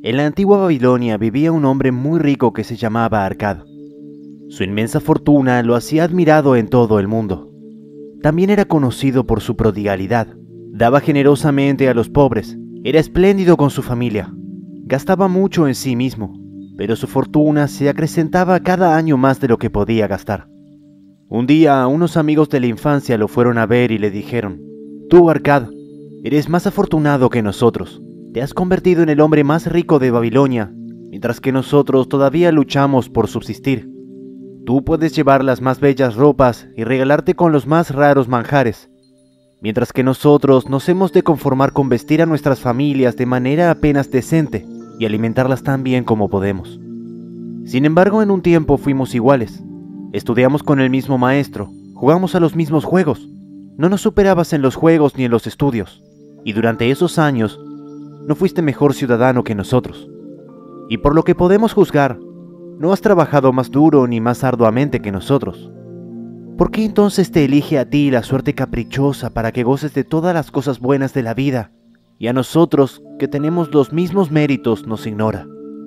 En la antigua Babilonia vivía un hombre muy rico que se llamaba Arcad. Su inmensa fortuna lo hacía admirado en todo el mundo. También era conocido por su prodigalidad. Daba generosamente a los pobres, era espléndido con su familia, gastaba mucho en sí mismo, pero su fortuna se acrecentaba cada año más de lo que podía gastar. Un día, unos amigos de la infancia lo fueron a ver y le dijeron: «Tú, Arcad, eres más afortunado que nosotros. Te has convertido en el hombre más rico de Babilonia, mientras que nosotros todavía luchamos por subsistir. Tú puedes llevar las más bellas ropas y regalarte con los más raros manjares, mientras que nosotros nos hemos de conformar con vestir a nuestras familias de manera apenas decente y alimentarlas tan bien como podemos. Sin embargo, en un tiempo fuimos iguales. Estudiamos con el mismo maestro, jugamos a los mismos juegos. No nos superabas en los juegos ni en los estudios, y durante esos años no fuiste mejor ciudadano que nosotros. Y por lo que podemos juzgar, no has trabajado más duro ni más arduamente que nosotros. ¿Por qué entonces te elige a ti la suerte caprichosa para que goces de todas las cosas buenas de la vida, y a nosotros, que tenemos los mismos méritos, nos ignora?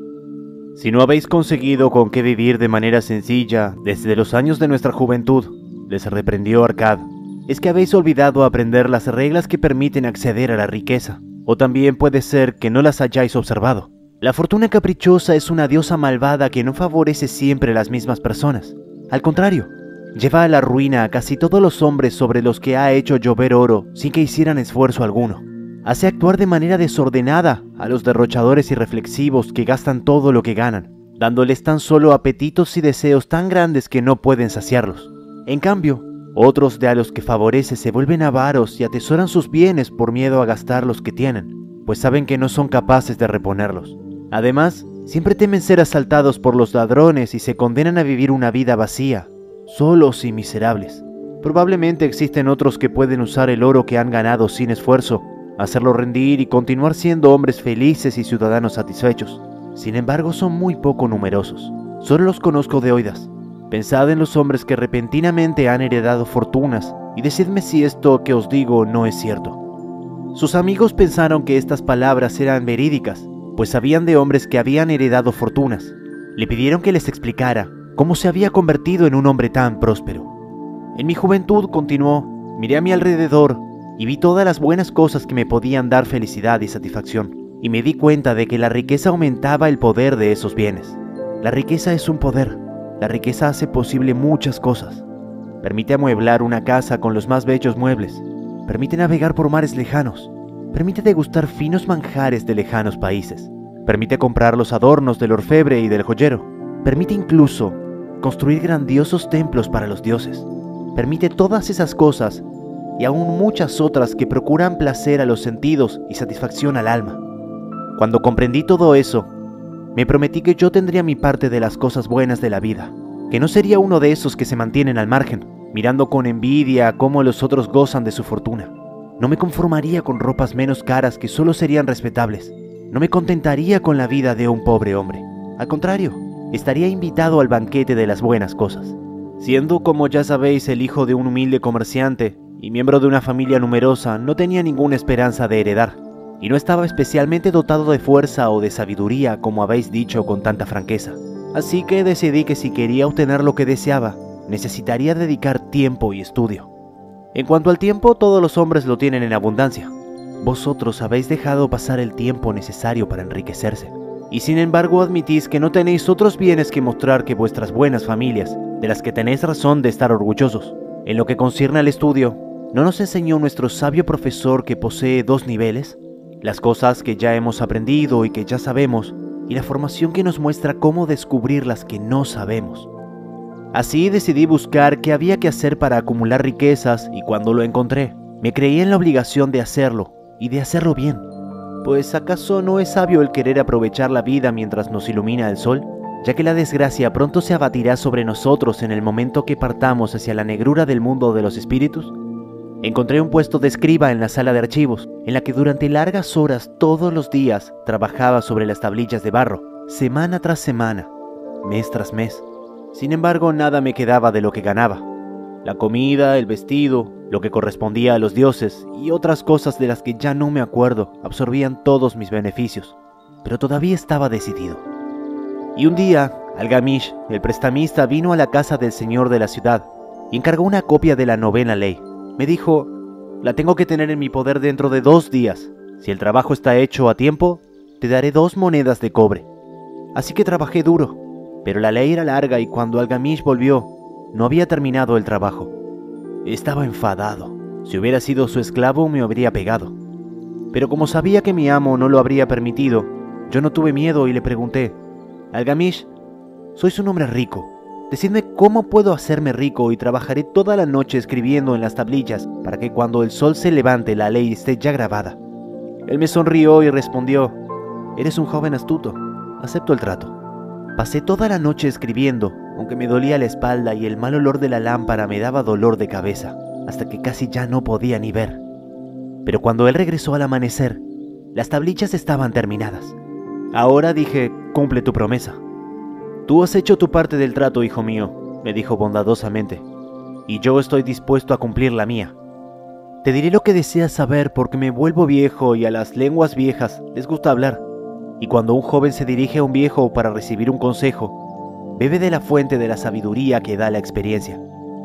Si no habéis conseguido con qué vivir de manera sencilla desde los años de nuestra juventud», les reprendió Arcad, «es que habéis olvidado aprender las reglas que permiten acceder a la riqueza, o también puede ser que no las hayáis observado. La fortuna caprichosa es una diosa malvada que no favorece siempre a las mismas personas. Al contrario, lleva a la ruina a casi todos los hombres sobre los que ha hecho llover oro sin que hicieran esfuerzo alguno. Hace actuar de manera desordenada a los derrochadores irreflexivos que gastan todo lo que ganan, dándoles tan solo apetitos y deseos tan grandes que no pueden saciarlos. En cambio, otros de a los que favorece se vuelven avaros y atesoran sus bienes por miedo a gastar los que tienen, pues saben que no son capaces de reponerlos. Además, siempre temen ser asaltados por los ladrones y se condenan a vivir una vida vacía, solos y miserables. Probablemente existen otros que pueden usar el oro que han ganado sin esfuerzo, hacerlo rendir y continuar siendo hombres felices y ciudadanos satisfechos. Sin embargo, son muy poco numerosos. Solo los conozco de oídas. Pensad en los hombres que repentinamente han heredado fortunas y decidme si esto que os digo no es cierto». Sus amigos pensaron que estas palabras eran verídicas, pues sabían de hombres que habían heredado fortunas. Le pidieron que les explicara cómo se había convertido en un hombre tan próspero. «En mi juventud», continuó, «miré a mi alrededor y vi todas las buenas cosas que me podían dar felicidad y satisfacción, y me di cuenta de que la riqueza aumentaba el poder de esos bienes. La riqueza es un poder. La riqueza hace posible muchas cosas. Permite amueblar una casa con los más bellos muebles. Permite navegar por mares lejanos. Permite degustar finos manjares de lejanos países. Permite comprar los adornos del orfebre y del joyero. Permite incluso construir grandiosos templos para los dioses. Permite todas esas cosas y aún muchas otras que procuran placer a los sentidos y satisfacción al alma. Cuando comprendí todo eso, me prometí que yo tendría mi parte de las cosas buenas de la vida, que no sería uno de esos que se mantienen al margen, mirando con envidia cómo los otros gozan de su fortuna. No me conformaría con ropas menos caras que solo serían respetables. No me contentaría con la vida de un pobre hombre. Al contrario, estaría invitado al banquete de las buenas cosas. Siendo, como ya sabéis, el hijo de un humilde comerciante y miembro de una familia numerosa, no tenía ninguna esperanza de heredar, y no estaba especialmente dotado de fuerza o de sabiduría, como habéis dicho con tanta franqueza. Así que decidí que si quería obtener lo que deseaba, necesitaría dedicar tiempo y estudio. En cuanto al tiempo, todos los hombres lo tienen en abundancia. Vosotros habéis dejado pasar el tiempo necesario para enriquecerse, y sin embargo admitís que no tenéis otros bienes que mostrar que vuestras buenas familias, de las que tenéis razón de estar orgullosos. En lo que concierne al estudio, ¿no nos enseñó nuestro sabio profesor que posee 2 niveles? Las cosas que ya hemos aprendido y que ya sabemos, y la formación que nos muestra cómo descubrir las que no sabemos. Así decidí buscar qué había que hacer para acumular riquezas, y cuando lo encontré, me creí en la obligación de hacerlo, y de hacerlo bien. Pues ¿acaso no es sabio el querer aprovechar la vida mientras nos ilumina el sol? Ya que la desgracia pronto se abatirá sobre nosotros en el momento que partamos hacia la negrura del mundo de los espíritus. Encontré un puesto de escriba en la sala de archivos, en la que durante largas horas todos los días trabajaba sobre las tablillas de barro, semana tras semana, mes tras mes. Sin embargo, nada me quedaba de lo que ganaba. La comida, el vestido, lo que correspondía a los dioses y otras cosas de las que ya no me acuerdo absorbían todos mis beneficios. pero todavía estaba decidido. Y un día, Algamish, el prestamista, vino a la casa del señor de la ciudad y encargó una copia de la novena ley. Me dijo: la tengo que tener en mi poder dentro de 2 días. Si el trabajo está hecho a tiempo, te daré 2 monedas de cobre. Así que trabajé duro, pero la ley era larga y cuando Algamish volvió, no había terminado el trabajo. Estaba enfadado. Si hubiera sido su esclavo, me habría pegado. Pero como sabía que mi amo no lo habría permitido, yo no tuve miedo y le pregunté: Algamish, sois un hombre rico. Decidme cómo puedo hacerme rico y trabajaré toda la noche escribiendo en las tablillas para que cuando el sol se levante la ley esté ya grabada. Él me sonrió y respondió: eres un joven astuto, acepto el trato. Pasé toda la noche escribiendo, aunque me dolía la espalda y el mal olor de la lámpara me daba dolor de cabeza, hasta que casi ya no podía ni ver. Pero cuando él regresó al amanecer, las tablillas estaban terminadas. Ahora, dije, cumple tu promesa. Tú has hecho tu parte del trato, hijo mío, me dijo bondadosamente, y yo estoy dispuesto a cumplir la mía. Te diré lo que deseas saber porque me vuelvo viejo y a las lenguas viejas les gusta hablar. Y cuando un joven se dirige a un viejo para recibir un consejo, bebe de la fuente de la sabiduría que da la experiencia.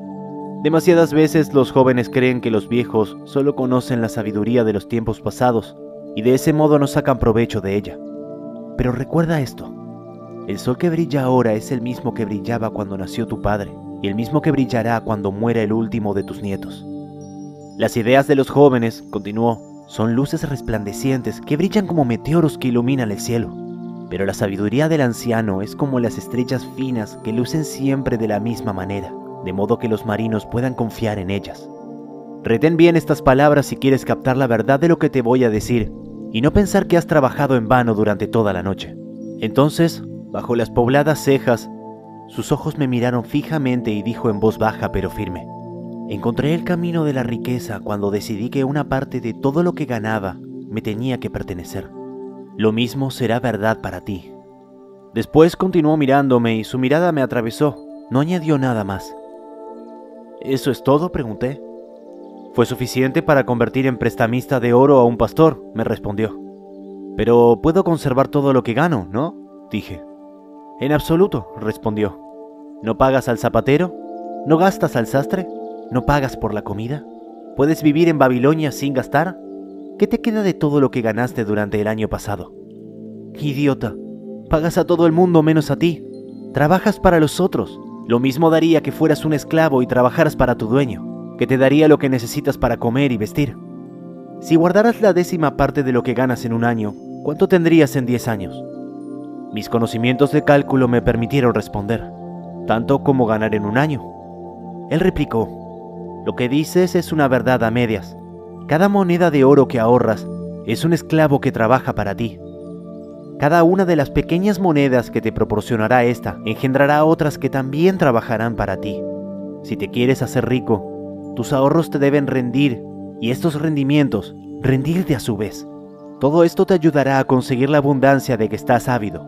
Demasiadas veces los jóvenes creen que los viejos solo conocen la sabiduría de los tiempos pasados y de ese modo no sacan provecho de ella. Pero recuerda esto: el sol que brilla ahora es el mismo que brillaba cuando nació tu padre y el mismo que brillará cuando muera el último de tus nietos. Las ideas de los jóvenes, continuó, son luces resplandecientes que brillan como meteoros que iluminan el cielo. Pero la sabiduría del anciano es como las estrellas finas que lucen siempre de la misma manera, de modo que los marinos puedan confiar en ellas. Retén bien estas palabras si quieres captar la verdad de lo que te voy a decir y no pensar que has trabajado en vano durante toda la noche. Entonces, bajo las pobladas cejas, sus ojos me miraron fijamente y dijo en voz baja pero firme: encontré el camino de la riqueza cuando decidí que una parte de todo lo que ganaba me tenía que pertenecer. Lo mismo será verdad para ti. Después continuó mirándome y su mirada me atravesó. No añadió nada más. ¿Eso es todo?, pregunté. Fue suficiente para convertir en prestamista de oro a un pastor, me respondió. Pero puedo conservar todo lo que gano, ¿no?, dije. En absoluto, respondió. ¿No pagas al zapatero? ¿No gastas al sastre? ¿No pagas por la comida? ¿Puedes vivir en Babilonia sin gastar? ¿Qué te queda de todo lo que ganaste durante el año pasado? Idiota, pagas a todo el mundo menos a ti. Trabajas para los otros. Lo mismo daría que fueras un esclavo y trabajaras para tu dueño, que te daría lo que necesitas para comer y vestir. Si guardaras la 10ª parte de lo que ganas en un año, ¿cuánto tendrías en 10 años? Mis conocimientos de cálculo me permitieron responder: tanto como ganar en un año. Él replicó: lo que dices es una verdad a medias. Cada moneda de oro que ahorras es un esclavo que trabaja para ti. Cada una de las pequeñas monedas que te proporcionará esta engendrará otras que también trabajarán para ti. Si te quieres hacer rico, tus ahorros te deben rendir y estos rendimientos rendirte a su vez. Todo esto te ayudará a conseguir la abundancia de que estás ávido.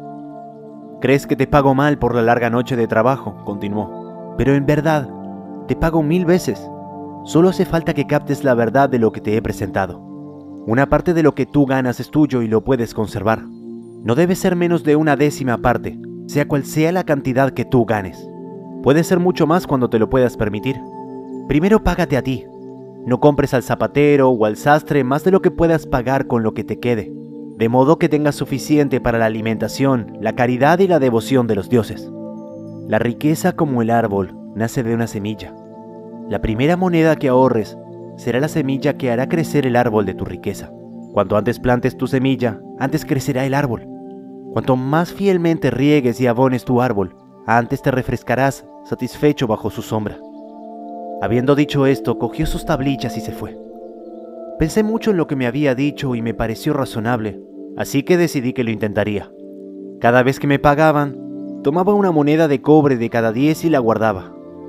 ¿Crees que te pago mal por la larga noche de trabajo?, continuó. Pero en verdad, te pago 1000 veces. Solo hace falta que captes la verdad de lo que te he presentado. Una parte de lo que tú ganas es tuyo y lo puedes conservar. No debe ser menos de una 10ª parte, sea cual sea la cantidad que tú ganes. Puede ser mucho más cuando te lo puedas permitir. Primero págate a ti. No compres al zapatero o al sastre más de lo que puedas pagar con lo que te quede, de modo que tengas suficiente para la alimentación, la caridad y la devoción de los dioses. La riqueza, como el árbol, nace de una semilla. La primera moneda que ahorres será la semilla que hará crecer el árbol de tu riqueza. Cuanto antes plantes tu semilla, antes crecerá el árbol. Cuanto más fielmente riegues y abones tu árbol, antes te refrescarás satisfecho bajo su sombra. Habiendo dicho esto, cogió sus tablillas y se fue. Pensé mucho en lo que me había dicho y me pareció razonable, así que decidí que lo intentaría. Cada vez que me pagaban, tomaba una moneda de cobre de cada 10 y la guardaba.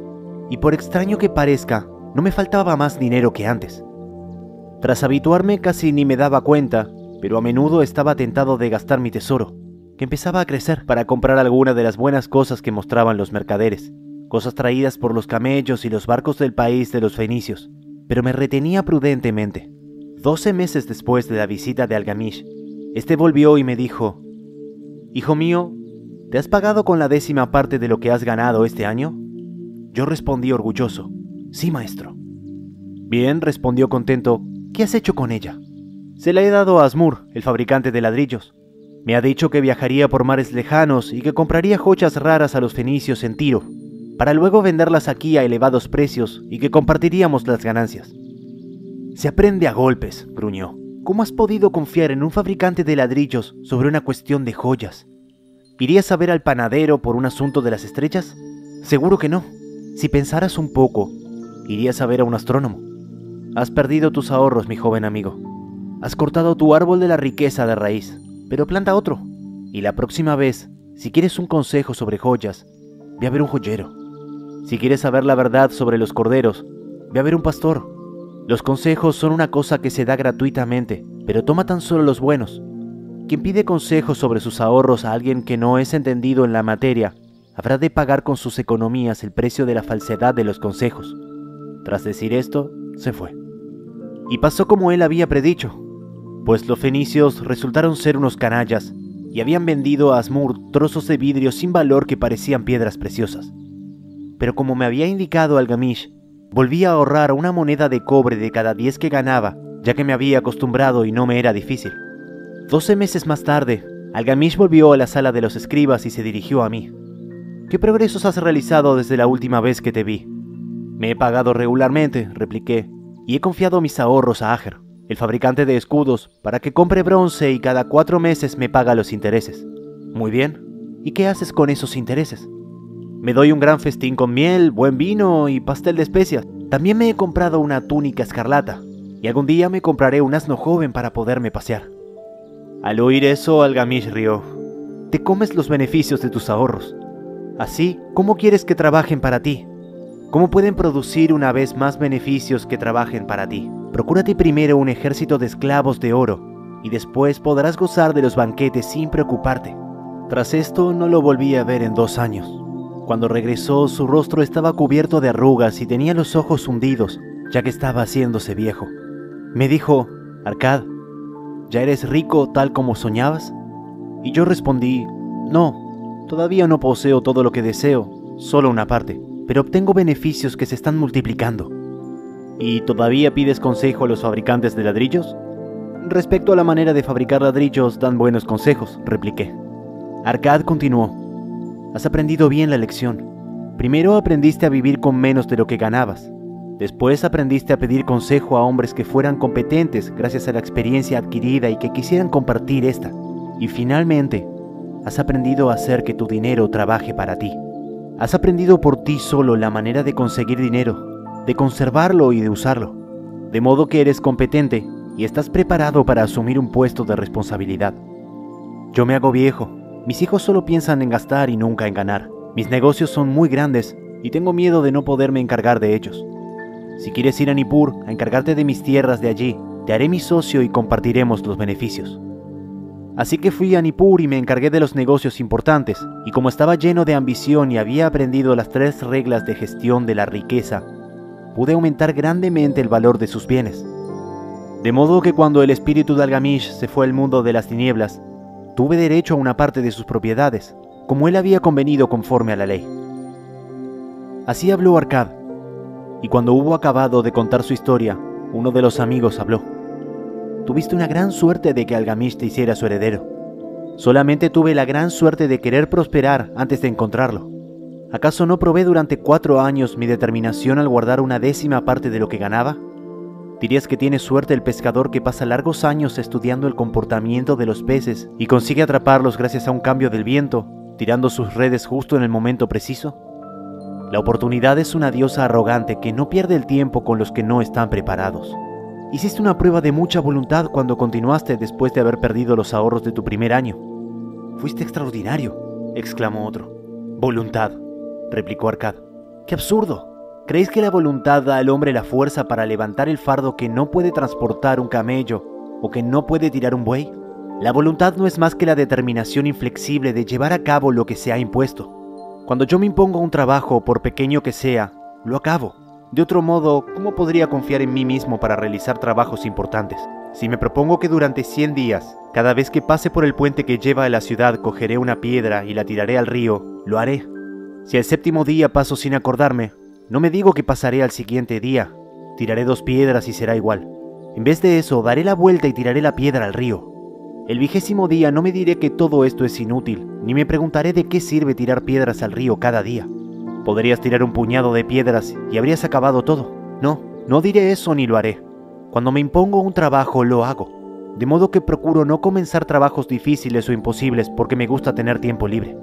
Y por extraño que parezca, no me faltaba más dinero que antes. Tras habituarme casi ni me daba cuenta, pero a menudo estaba tentado de gastar mi tesoro, que empezaba a crecer, para comprar alguna de las buenas cosas que mostraban los mercaderes, cosas traídas por los camellos y los barcos del país de los fenicios, pero me retenía prudentemente. 12 meses después de la visita de Algamish, este volvió y me dijo: Hijo mío, ¿te has pagado con la 10ª parte de lo que has ganado este año? Yo respondí orgulloso, sí, maestro. Bien, respondió contento, ¿qué has hecho con ella? Se la he dado a Asmur, el fabricante de ladrillos. Me ha dicho que viajaría por mares lejanos y que compraría joyas raras a los fenicios en Tiro, para luego venderlas aquí a elevados precios y que compartiríamos las ganancias. Se aprende a golpes, gruñó. ¿Cómo has podido confiar en un fabricante de ladrillos sobre una cuestión de joyas? ¿Irías a ver al panadero por un asunto de las estrellas? Seguro que no. Si pensaras un poco, irías a ver a un astrónomo. Has perdido tus ahorros, mi joven amigo. Has cortado tu árbol de la riqueza de raíz, pero planta otro. Y la próxima vez, si quieres un consejo sobre joyas, ve a ver un joyero. Si quieres saber la verdad sobre los corderos, ve a ver un pastor. Los consejos son una cosa que se da gratuitamente, pero toma tan solo los buenos. Quien pide consejos sobre sus ahorros a alguien que no es entendido en la materia, habrá de pagar con sus economías el precio de la falsedad de los consejos. Tras decir esto, se fue. Y pasó como él había predicho, pues los fenicios resultaron ser unos canallas y habían vendido a Asmur trozos de vidrio sin valor que parecían piedras preciosas. Pero como me había indicado Algamish, volví a ahorrar una moneda de cobre de cada 10 que ganaba, ya que me había acostumbrado y no me era difícil. 12 meses más tarde, Algamish volvió a la sala de los escribas y se dirigió a mí. ¿Qué progresos has realizado desde la última vez que te vi? Me he pagado regularmente, repliqué, y he confiado mis ahorros a Ager, el fabricante de escudos, para que compre bronce y cada 4 meses me paga los intereses. Muy bien, ¿y qué haces con esos intereses? Me doy un gran festín con miel, buen vino y pastel de especias. También me he comprado una túnica escarlata, y algún día me compraré un asno joven para poderme pasear. Al oír eso, Algamish rió. Te comes los beneficios de tus ahorros. Así, ¿cómo quieres que trabajen para ti? ¿Cómo pueden producir una vez más beneficios que trabajen para ti? Procúrate primero un ejército de esclavos de oro, y después podrás gozar de los banquetes sin preocuparte. Tras esto, no lo volví a ver en 2 años. Cuando regresó, su rostro estaba cubierto de arrugas y tenía los ojos hundidos, ya que estaba haciéndose viejo. Me dijo, Arkad, ¿ya eres rico tal como soñabas? Y yo respondí, no, todavía no poseo todo lo que deseo, solo una parte, pero obtengo beneficios que se están multiplicando. ¿Y todavía pides consejo a los fabricantes de ladrillos? Respecto a la manera de fabricar ladrillos, dan buenos consejos, repliqué. Arkad continuó. Has aprendido bien la lección. Primero aprendiste a vivir con menos de lo que ganabas. Después aprendiste a pedir consejo a hombres que fueran competentes gracias a la experiencia adquirida y que quisieran compartir esta. Y finalmente, has aprendido a hacer que tu dinero trabaje para ti. Has aprendido por ti solo la manera de conseguir dinero, de conservarlo y de usarlo. De modo que eres competente y estás preparado para asumir un puesto de responsabilidad. Yo me hago viejo. Mis hijos solo piensan en gastar y nunca en ganar. Mis negocios son muy grandes y tengo miedo de no poderme encargar de ellos. Si quieres ir a Nippur a encargarte de mis tierras de allí, te haré mi socio y compartiremos los beneficios. Así que fui a Nippur y me encargué de los negocios importantes, y como estaba lleno de ambición y había aprendido las 3 reglas de gestión de la riqueza, pude aumentar grandemente el valor de sus bienes. De modo que cuando el espíritu de Algamish se fue al mundo de las tinieblas, tuve derecho a una parte de sus propiedades, como él había convenido conforme a la ley. Así habló Arkad, y cuando hubo acabado de contar su historia, uno de los amigos habló. Tuviste una gran suerte de que Algamish te hiciera su heredero. Solamente tuve la gran suerte de querer prosperar antes de encontrarlo. ¿Acaso no probé durante 4 años mi determinación al guardar una 10ª parte de lo que ganaba? ¿Dirías que tiene suerte el pescador que pasa largos años estudiando el comportamiento de los peces y consigue atraparlos gracias a un cambio del viento, tirando sus redes justo en el momento preciso? La oportunidad es una diosa arrogante que no pierde el tiempo con los que no están preparados. Hiciste una prueba de mucha voluntad cuando continuaste después de haber perdido los ahorros de tu primer año. Fuiste extraordinario, exclamó otro. Voluntad, replicó Arkad. ¡Qué absurdo! ¿Creéis que la voluntad da al hombre la fuerza para levantar el fardo que no puede transportar un camello o que no puede tirar un buey? La voluntad no es más que la determinación inflexible de llevar a cabo lo que se ha impuesto. Cuando yo me impongo un trabajo, por pequeño que sea, lo acabo. De otro modo, ¿cómo podría confiar en mí mismo para realizar trabajos importantes? Si me propongo que durante 100 días, cada vez que pase por el puente que lleva a la ciudad cogeré una piedra y la tiraré al río, lo haré. Si al 7º día paso sin acordarme, no me digo que pasaré al siguiente día, tiraré 2 piedras y será igual. En vez de eso, daré la vuelta y tiraré la piedra al río. El 20º día no me diré que todo esto es inútil, ni me preguntaré de qué sirve tirar piedras al río cada día. Podrías tirar un puñado de piedras y habrías acabado todo. No diré eso ni lo haré. Cuando me impongo un trabajo, lo hago. De modo que procuro no comenzar trabajos difíciles o imposibles porque me gusta tener tiempo libre.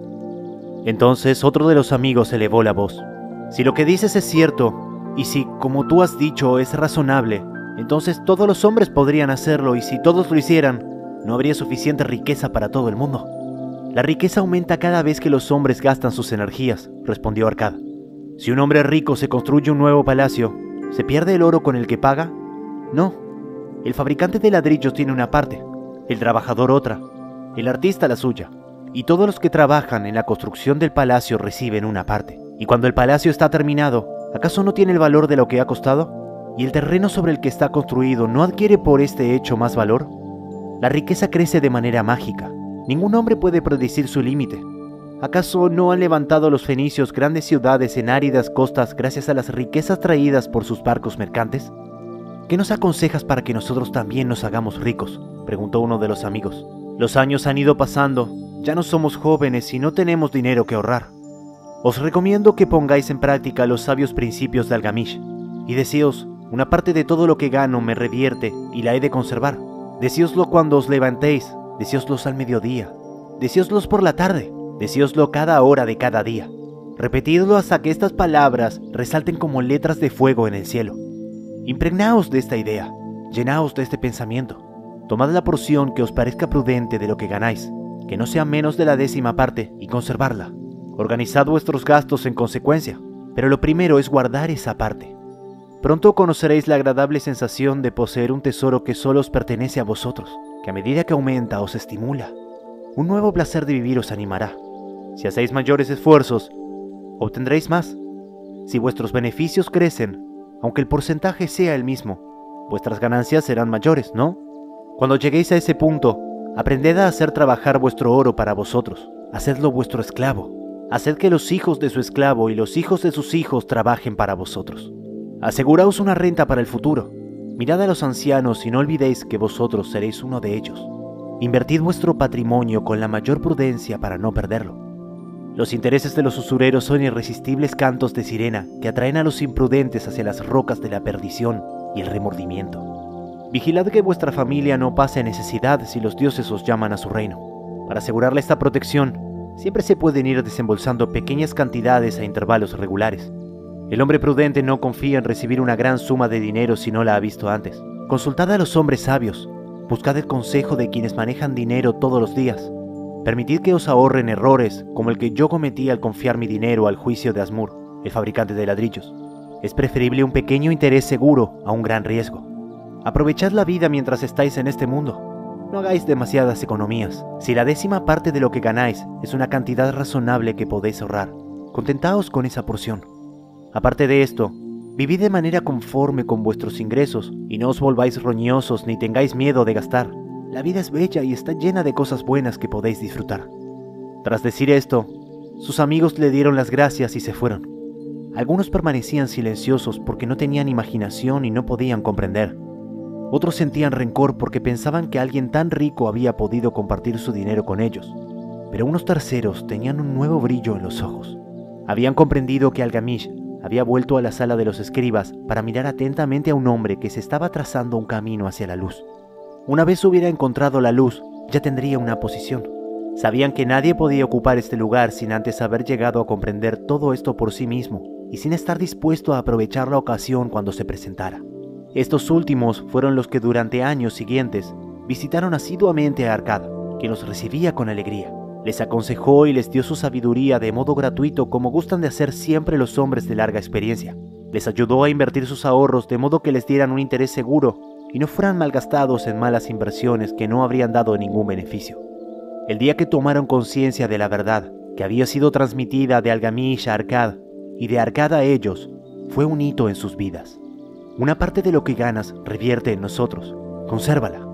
Entonces otro de los amigos elevó la voz. Si lo que dices es cierto, y si, como tú has dicho, es razonable, entonces todos los hombres podrían hacerlo, y si todos lo hicieran, no habría suficiente riqueza para todo el mundo. La riqueza aumenta cada vez que los hombres gastan sus energías, respondió Arcad. Si un hombre rico se construye un nuevo palacio, ¿se pierde el oro con el que paga? No. El fabricante de ladrillos tiene una parte, el trabajador otra, el artista la suya, y todos los que trabajan en la construcción del palacio reciben una parte. Y cuando el palacio está terminado, ¿acaso no tiene el valor de lo que ha costado? ¿Y el terreno sobre el que está construido no adquiere por este hecho más valor? La riqueza crece de manera mágica. Ningún hombre puede predecir su límite. ¿Acaso no han levantado los fenicios grandes ciudades en áridas costas gracias a las riquezas traídas por sus barcos mercantes? ¿Qué nos aconsejas para que nosotros también nos hagamos ricos?, preguntó uno de los amigos. Los años han ido pasando, ya no somos jóvenes y no tenemos dinero que ahorrar. Os recomiendo que pongáis en práctica los sabios principios de Algamish, y decíos, una parte de todo lo que gano me revierte y la he de conservar. Decíoslo cuando os levantéis, decíoslos al mediodía, decíoslos por la tarde, decíoslo cada hora de cada día. Repetidlo hasta que estas palabras resalten como letras de fuego en el cielo. Impregnaos de esta idea, llenaos de este pensamiento. Tomad la porción que os parezca prudente de lo que ganáis, que no sea menos de la 10ª parte, y conservarla. Organizad vuestros gastos en consecuencia, pero lo primero es guardar esa parte. Pronto conoceréis la agradable sensación de poseer un tesoro que solo os pertenece a vosotros, que a medida que aumenta os estimula. Un nuevo placer de vivir os animará. Si hacéis mayores esfuerzos, obtendréis más. Si vuestros beneficios crecen, aunque el porcentaje sea el mismo, vuestras ganancias serán mayores, ¿no? Cuando lleguéis a ese punto, aprended a hacer trabajar vuestro oro para vosotros. Hacedlo vuestro esclavo. Haced que los hijos de su esclavo y los hijos de sus hijos trabajen para vosotros. Aseguraos una renta para el futuro. Mirad a los ancianos y no olvidéis que vosotros seréis uno de ellos. Invertid vuestro patrimonio con la mayor prudencia para no perderlo. Los intereses de los usureros son irresistibles cantos de sirena que atraen a los imprudentes hacia las rocas de la perdición y el remordimiento. Vigilad que vuestra familia no pase necesidad si los dioses os llaman a su reino. Para asegurarle esta protección, siempre se pueden ir desembolsando pequeñas cantidades a intervalos regulares. El hombre prudente no confía en recibir una gran suma de dinero si no la ha visto antes. Consultad a los hombres sabios. Buscad el consejo de quienes manejan dinero todos los días. Permitid que os ahorren errores como el que yo cometí al confiar mi dinero al juicio de Asmur, el fabricante de ladrillos. Es preferible un pequeño interés seguro a un gran riesgo. Aprovechad la vida mientras estáis en este mundo. No hagáis demasiadas economías. Si la 10ª parte de lo que ganáis es una cantidad razonable que podéis ahorrar, contentaos con esa porción. Aparte de esto, vivid de manera conforme con vuestros ingresos y no os volváis roñosos ni tengáis miedo de gastar. La vida es bella y está llena de cosas buenas que podéis disfrutar. Tras decir esto, sus amigos le dieron las gracias y se fueron. Algunos permanecían silenciosos porque no tenían imaginación y no podían comprender. Otros sentían rencor porque pensaban que alguien tan rico había podido compartir su dinero con ellos. Pero unos terceros tenían un nuevo brillo en los ojos. Habían comprendido que Algamish había vuelto a la sala de los escribas para mirar atentamente a un hombre que se estaba trazando un camino hacia la luz. Una vez hubiera encontrado la luz, ya tendría una posición. Sabían que nadie podía ocupar este lugar sin antes haber llegado a comprender todo esto por sí mismo y sin estar dispuesto a aprovechar la ocasión cuando se presentara. Estos últimos fueron los que durante años siguientes visitaron asiduamente a Arcad, quien los recibía con alegría. Les aconsejó y les dio su sabiduría de modo gratuito como gustan de hacer siempre los hombres de larga experiencia. Les ayudó a invertir sus ahorros de modo que les dieran un interés seguro y no fueran malgastados en malas inversiones que no habrían dado ningún beneficio. El día que tomaron conciencia de la verdad que había sido transmitida de Algamish a Arcad y de Arcad a ellos, fue un hito en sus vidas. Una parte de lo que ganas revierte en nosotros, consérvala.